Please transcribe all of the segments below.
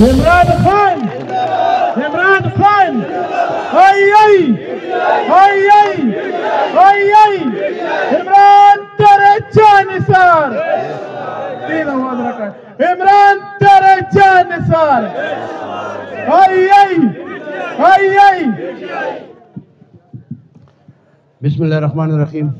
عمران خان عمران خان هاي هاي هاي هاي هاي هاي عمران درجة نثار عمران درجة نثار هاي هاي هاي هاي. بسم الله الرحمن الرحيم.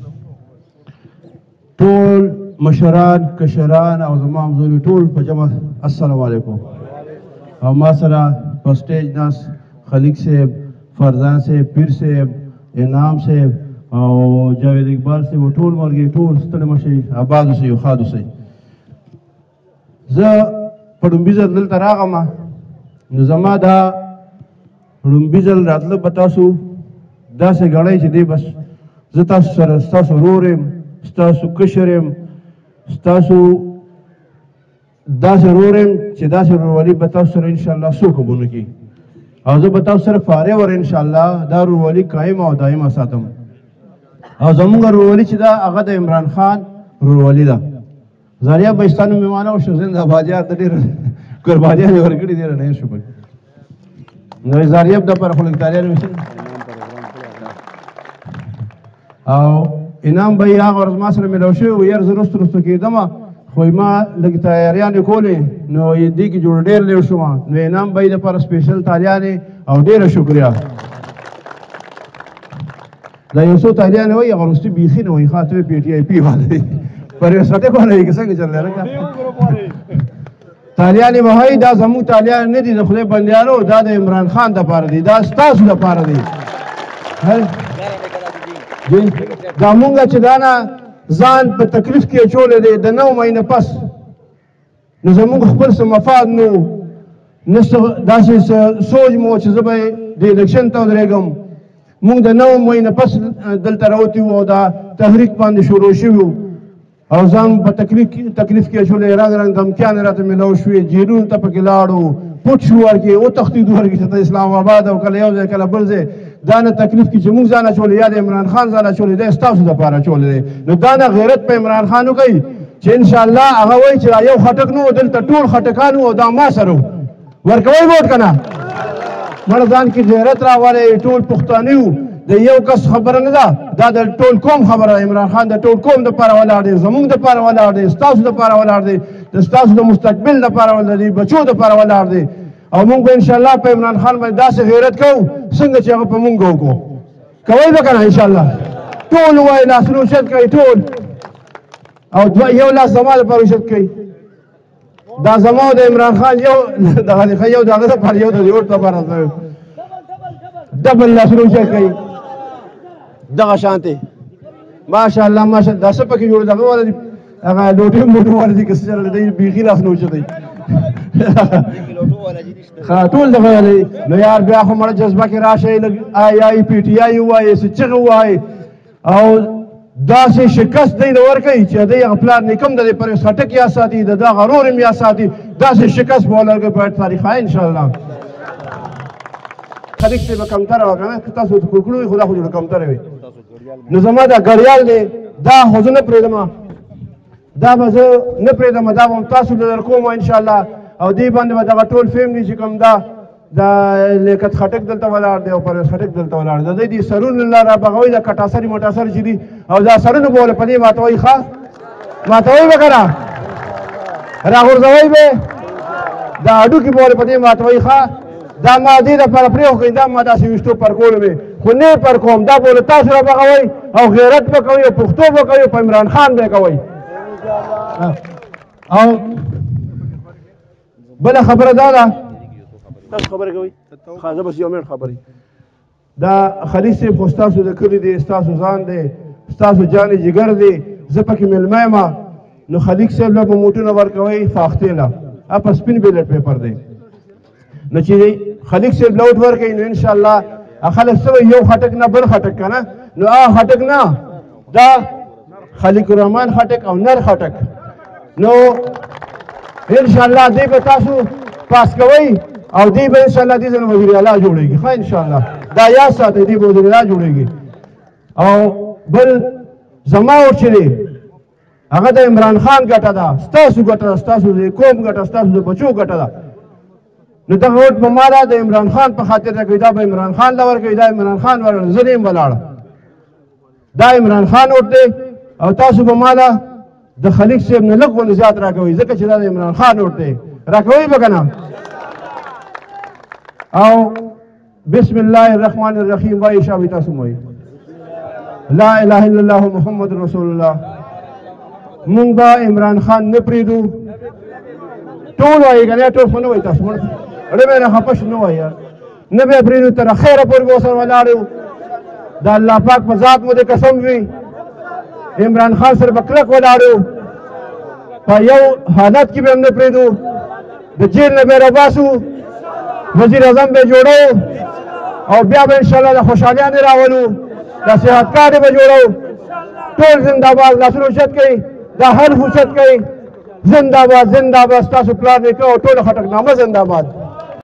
ټول مشران کشران او زما همزولي ټول په جمع السلام علیکم. او ما سره په سټیج ناس خلیق صاحب، فرزان صاحب، پیر صاحب، انعام صاحب او جاوید اقبال صاحب ټول مرګي ټول ستړي مشي آباد اوسئ او ښاد اوسئ. زه په ډومبي ځل دلته راغلم نو زما دا ډومبي ځل راتله به تاسو داسې ګڼئ چې دی بس زه تاسو سره ستاسو ورور یم، ستاسو کشر یم، ستاسو داسې ورور یم چې داسې ورورولي به تاسو سره انشاءالله څوک هم ونه کړي او زه به تاسو سره فارغ ور انشاءالله دا ورورولي قایم او دایمه ساتم. او زمونږ ورورولي چې ده هغه د عمران خان ورورولي ده. زاریاب به ستانو مېمانه وشو زنده باد یار ته ډېر قربانیانې ورکړي ډېره ډېر شکر. نو زاریاب دپاره خو لږ تالیانې وشي او انعام به یې هغه ورځ ما سره میلاو شوی و یار زه رستو رستو کېدمه خو ما لږ تیاریانې کولې نو دې کې جوړ ډېر لیو شوم نو انعام به یې دپاره سپیشل تالیانې او ډېره شکریه. دا یو څو تالیانې وایي هغه وروستي بیخي نه وایي ښه ته پی ټي آی پي والا دی پر یو سټک باندې وایي که څنګه چل دی تالیانې به وایي دا زموږ تالیانې نه دي د خدای بندیانو دا د عمران خان دپاره دي دا ستاسو دپاره دي. دا مونږ چې دا نه ځان په تکلیف کې اچولی دی د 9 مهینه پس نو زمونږ خپل څه مفاد نو نه داسې سوچ مو چې زه به د الیکشن ته ودرېږم. مونږ د 9 مهینه پس دلته راوتي وو او دا تحریک باندې شروع شوي وو او ځان په تکلیف کې اچولی رنګ رنګ دمکیانې راته میلاو شوې جیلونو ته پکې لاړو پټ شو ورکې وتښتېدو ورکې چې ته اسلام آباد او کله یو ځای کله بل ځای دا نه تکلیف کې چې موږ ځان اچولی یا د عمران خان ځان اچولی دی ستاسو دپاره اچولی دی نو دا نه غیرت په عمران خان وکوئ چې انشاءالله هغه وایي چې یو خټک نه و دلته ټول خټکان وو او دا ما سره ورکوئ ووټ که نه مړه ځان کې غیرت راولی ټول پښتانه وو د یو کس خبره نه ده دا د ټول قوم خبره ده. عمران خان د ټول قوم دپاره ولاړ دی زموږ دپاره ولاړ دی ستاسو دپاره ولاړ دی د ستاسو د مستقبل دپاره ولاړ دی بچو دپاره ولاړ دی او موږ به انشاءالله په عمران خان باندې داسې غیرت کوو څنګه چې هغه په موږ وکړو. کوئ به که نه انشاءالله ټول ووایي لاسونه اوچت کوئ ټول او یو لاس زما دپاره اوچت کوئ دا زما او د عمران خان یو دغه دی یو د هغه دپاره یو د ووټ دپاره ډبل لاسونه اوچت کوئ دغه شانتې ماشاءالله ماشاءالله دا څه پکې جوړ دغه والا دي هغه ډوډۍ موټو والا دي که څه چللی دی بیخي لاسونه اوچتوي ټول دغه والا نو یار بیا خو مړه جذبه کې راشئ لږ آی پی ټي آی ووایئ څه چغې ووایئ او داسې شکست دی له ورکوئ چې دی هغه پلار نیکم د دې پر خټک یا ساتي د دغه ورور هم یا ساتي داسې شکست به ولرګئ په تاریخ انشاءالله. خلیق صاحب به کمتره وه که نه که تاسو ورته کړکړو وي خو دا خو جوړه کمتره وي نو زما دا ګړیال دی دا خو زه نه پرېږدم دا به زه نه پرېږدم دا به هم تاسو له درکوم انشاءالله او دې باندې به دغه ټول فیملي چې کوم دا لیاقت خټک دلته ولاړ دی او پرویز خټک دلته ولاړ دی د دوی دې سرونه الله رابغوي دا کټاسرې مټاسرې چې دي او دا سرونه به ولې په دې ماتوئ ښه ماتوئ به که نه راغورځوئ به دا هډوکي به ولې په دې ماتوئ ښه دا ما دې دپاره پرېښودئ دا ما داسې ویښتو پرکولو مې خو نه پر کوم دا به ولې تاسو رابغوئ او غیرت به کوئ او پښتو به کوئ او په عمران خان به کوئ. او بله خبره دا ده تاسو خبرې کوئ ښه زه بس یو منټ خبرې دا خلیق صاحب خو ستاسو د کلي دی ستاسو ځان دی ستاسو جانې جګر دی زه پکې میلمه یم نو خلیق صاحب له به موټونه ورکوئ فاختې له په سپین بیلټ پیپر دی نو چې خلیق صاحب له ووټ ورکوئ نو انشاءالله خلک څه وایي یو خټک نه بل خټک که نه نو هغه خټک نه دا خلیق الرحمن خټک او نر خټک نو انشاءالله دی به تاسو پاس کوئ او دی به انشاءالله دې ځل وزیر اعلی جوړېږي ښه انشاءالله دا یاد ساتئ دی به وزیر اعلی جوړېږي. او بل زما ووټ چې دی هغه د عمران خان ګټه ده ستاسو ګټه ده ستاسو د قوم ګټه ستاسو د بچو ګټه ده نو دغه ووټ به ما د عمران خان په خاطر راکوي دا به عمران خان له ورکوي دا عمران خان ورکړه زه نه یم ولاړه دا عمران خان ووټ دی او تاسو به ما د خلیق صاحب نه لږ غوندې زیات راکوئ ځکه چې دا د عمران خان ووټ دی راکوئ به که نه او بسم الله الرحمن الرحیم وایي شابه تاسو وایي لا اله الا الله محمد رسول الله مونږ به عمران خان نه پرېږدو ټول وایي که نه ټول خو نه وایي تاسو اړه مې نه خفه شو نه وایي نه به یې پرېږدو تر اخره پورې به ورسره ولاړ یو د الله پاک په ذات مو دې قسم وي عمران خان سره به کلک ولاړ یو په یو حالت کې به هم نه پرېږدو د جیل نه به یې راباسو وزیر اعظم به جوړو او بیا به انشاءالله د خوشحالیانې راولو د صحت کارت به جوړو ټول زنده‌باد لاسونه اوچت کوي دا حلف اوچت کوي زنده‌باد زنده‌باد ستاسو پلار نیکه او ټوله خټکنامه زنده‌باد